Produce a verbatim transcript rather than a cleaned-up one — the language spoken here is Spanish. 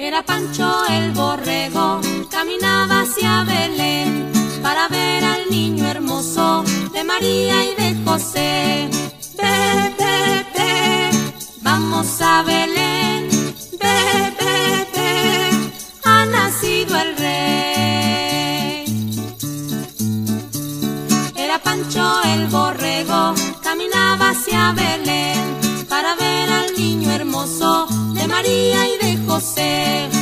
Era Pancho el borrego, caminaba hacia Belén para ver al niño hermoso de María y de José. Ve, ve, ve, vamos a Belén. Ve, ve, ve, ha nacido el rey. Era Pancho el borrego, caminaba hacia Belén para ver al niño hermoso de María y de José.